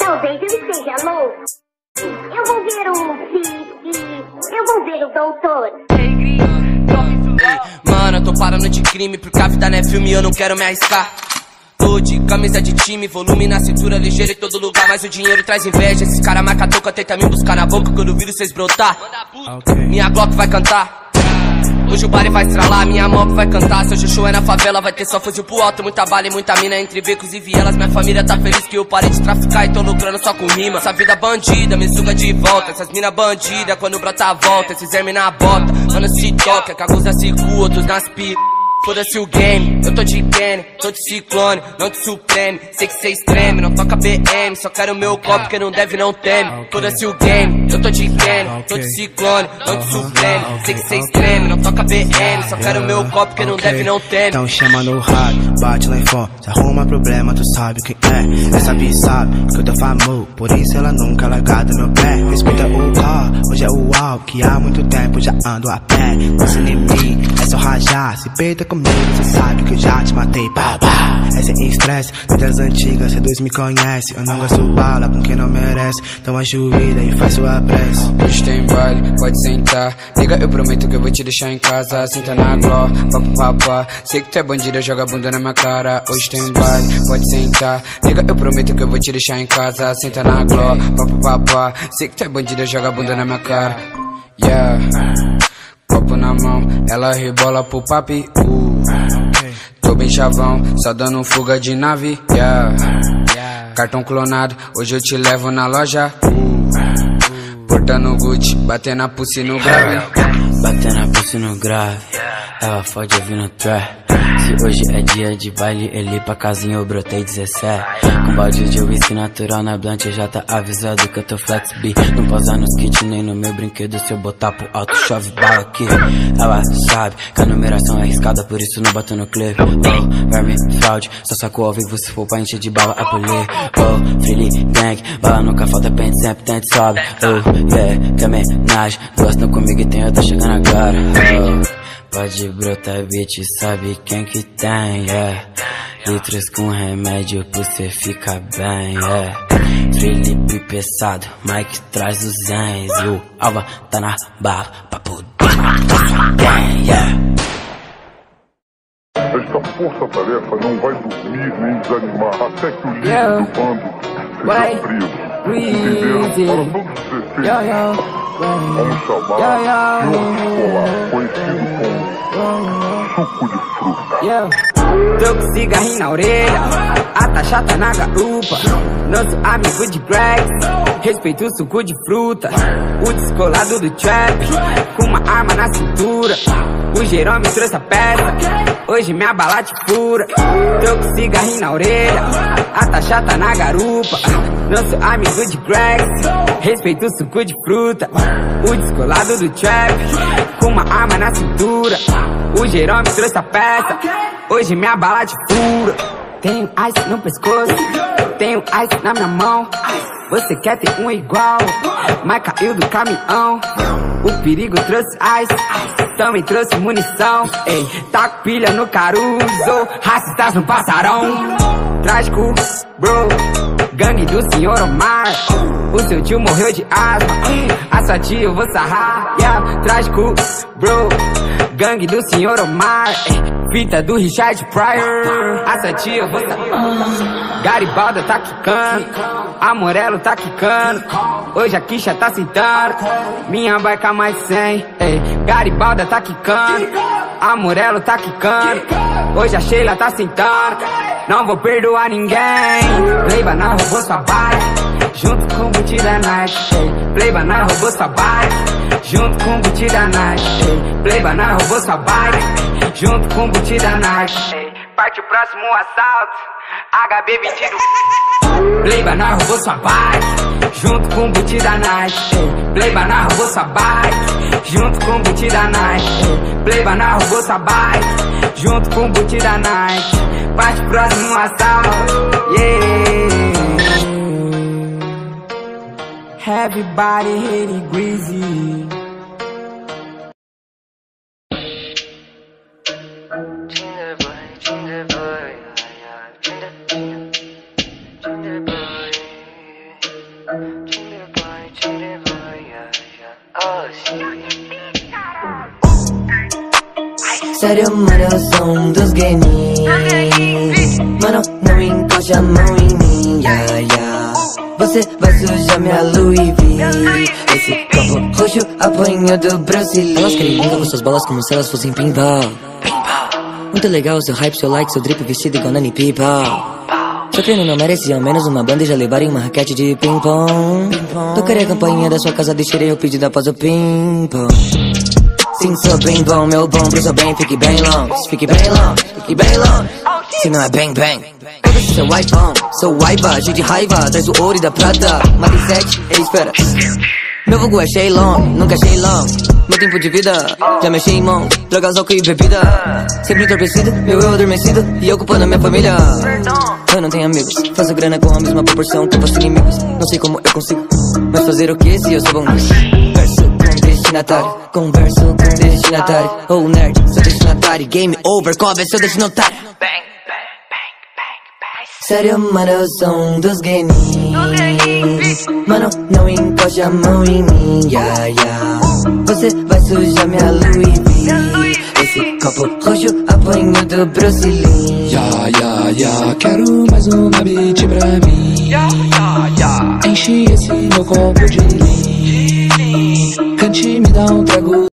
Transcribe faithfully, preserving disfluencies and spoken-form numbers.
talvez eu esteja louco. Eu vou ver o Fique, eu vou ver o doutor. Mano, eu tô parando de crime, porque a vida não é filme e eu não quero me arriscar. Tô de camisa de time, volume na cintura, ligeiro em todo lugar, mas o dinheiro traz inveja. Esses cara marca toca, tenta me buscar na boca, que eu duvido cês brotar. Minha Glock vai cantar. Hoje o baile vai estralar, minha mob vai cantar. Seu chuchu é na favela, vai ter só fuzil pro alto, muita bala e muita mina entre becos e vielas. Minha família tá feliz que eu parei de traficar e tô lucrando só com rima. Essa vida bandida me suga de volta, essas mina bandida quando brota a volta, esses hermes na bota. Mano se toca, que alguns nasce cu, outros nas pi. Foda-se o game, eu tô de Kenny, tô de Ciclone, não de Supreme. Sei que cê treme, não toca B M, só quero meu copo que não deve, não teme. Foda-se o game, eu tô de Kenny, tô de Ciclone, não de Supreme. Sei que cê treme, não toca B M, só quero meu copo que não deve, não teme. Então chama no rádio, bate lá em fora, se arruma problema, tu sabe quem é. Essa bi sabe que eu tô famoso, por isso ela nunca largada no meu pé. Respeita o carro, hoje é o alto, que há muito tempo já ando a pé. Pensa em mim, é só rajar, se peita comigo, cê sabe que eu já te matei, pá, pá. Essa é estresse, das antigas, cê dois me conhece. Eu não gosto bala com quem não merece, então ajoelha e faz sua prece. Hoje tem baile, pode sentar. Liga, eu prometo que eu vou te deixar em casa. Senta na gló, papo papá. Sei que tu é bandida, joga a bunda na minha cara. Hoje tem baile, pode sentar. Liga, eu prometo que eu vou te deixar em casa. Senta na gló, papo papá. Sei que tu é bandida, joga a bunda na minha cara. Yeah, copo na mão, ela rebola pro papi, uh. Tô bem chavão, só dando fuga de nave, yeah. Cartão clonado, hoje eu te levo na loja, uh. Portando Gucci, batendo a pussy no grave. Batendo a pussy no grave, ela fode eu vi no trap. Se hoje é dia de baile, ele pra casinha eu brotei dezessete. Com balde de whisky natural na blunt, já tá avisado que eu tô flex B. Não pousar nos kits nem no meu brinquedo, se eu botar pro alto chove bala aqui. Ela sabe que a numeração é arriscada, por isso não bato no clipe. Oh, verme, fraude, só saco ao vivo se for pra encher de bala a polir. Oh, freely gang, bala nunca falta, pente sempre tente sobe. Oh, yeah, que homenagem, gostam comigo e tem outra chegando agora. Oh, pode brotar, bitch, sabe quem que tem, yeah. Litros com remédio pra cê ficar bem, yeah. Felipe pesado, Mike traz os zens. E o Alva tá na barra pra poder matar sua gang, yeah. Esta força-tarefa não vai dormir nem desanimar até que o líder yeah. do bando seja preso. Entenderam? Para todos os efeitos, yeah, vamos chamar yeah, de urso polar, conhecido como suco de fruta. Yeah. Tô com cigarrinho na orelha, a taxa tá na garupa. Nosso amigo de Greg, respeito o suco de fruta. O descolado do trap, com uma arma na cintura. O Jerome trouxe a peça, hoje minha bala te fura. Tô com cigarrinho na orelha, a taxa tá na garupa. Nosso amigo de Greg, respeito o suco de fruta. O descolado do trap, com uma arma na cintura. O Jerome trouxe a peça, hoje minha bala te fura. Tenho ice no pescoço, tenho ice na minha mão. Você quer ter um igual, mas caiu do caminhão. O perigo trouxe ice, também trouxe munição. Ei, tá com pilha no caruso, racistas no passarão. Trágico, bro, gangue do senhor Omar. O seu tio morreu de asma, a sua tia eu vou sarrar. Yeah, trágico, bro, gangue do senhor Omar. Fita do Richard Pryor, a sua tia eu vou sarrar. Garibalda tá quicando, Amorelo tá quicando. Hoje a quicha tá sentando, minha baica mais cem. Ei, Garibalda tá quicando, Amorelo tá quicando. Hoje a Sheila tá sentando, não vou perdoar ninguém. Playba na roubou sua bike, junto com o boot da Nike. Playba na roubou sua bike, junto com o boot da Nike. Playba na roubou sua bike, junto com o boot da Nike. Parte o próximo assalto, H B vinte do Playba na roubou sua bike, junto com o boot da Nike. Playba na roubou sua bike, junto com o boot da Nike. Playba na roubou sua bike, junto com o boot da Nike. Parte o próximo assalto, yeah. Everybody hate greasy. Sério, mano, eu sou um dos gays. Mano, não encoste a mão em mim, yeah, yeah. Você vai sujar minha Louis V. Esse copo roxo apanho do Bruce Lee. Elas querem brincar com suas bolas como se elas fossem pinball. Muito legal o seu hype, seu like, seu drip vestido igual Nani People. Só que ele não merecia ao menos uma banda e já levarem uma raquete de ping-pong. Tocarei a campainha da sua casa, deixarei o pedido após o ping-pong. Sim, sou bem bom, meu bom pro seu bem, fique bem longe. Fique bem longe, fique bem longe. Se não é bang bang, foda-se seu iPhone. Sou waiba, cheio de raiva, traz o ouro e da prata. Matei sete, ei, espera. Meu vulgo é Shailon, nunca Shailon. Meu tempo de vida, já mexi em mão. Drogas, álcool e bebida. Sempre entorpecido, meu eu adormecido. E ocupando a minha família. Eu não tenho amigos, faço grana com a mesma proporção que eu faço inimigos. Não sei como eu consigo, mas fazer o que se eu sou bom nisso? Verso com destinatário, converso com destinatário. Ou oh, nerd, sou destinatário. Game over, cobre seu destinatário. Sério, mano, eu sou um dos gays. Mano, não encoste a mão em mim, yeah, yeah. Você vai sujar minha Louis V. Esse copo roxo apanho do Bruce Lee. Yeah, yeah, yeah, quero mais uma beat pra mim. Yeah, yeah, yeah. Enche esse meu copo de lean. Cante, me dá um trago.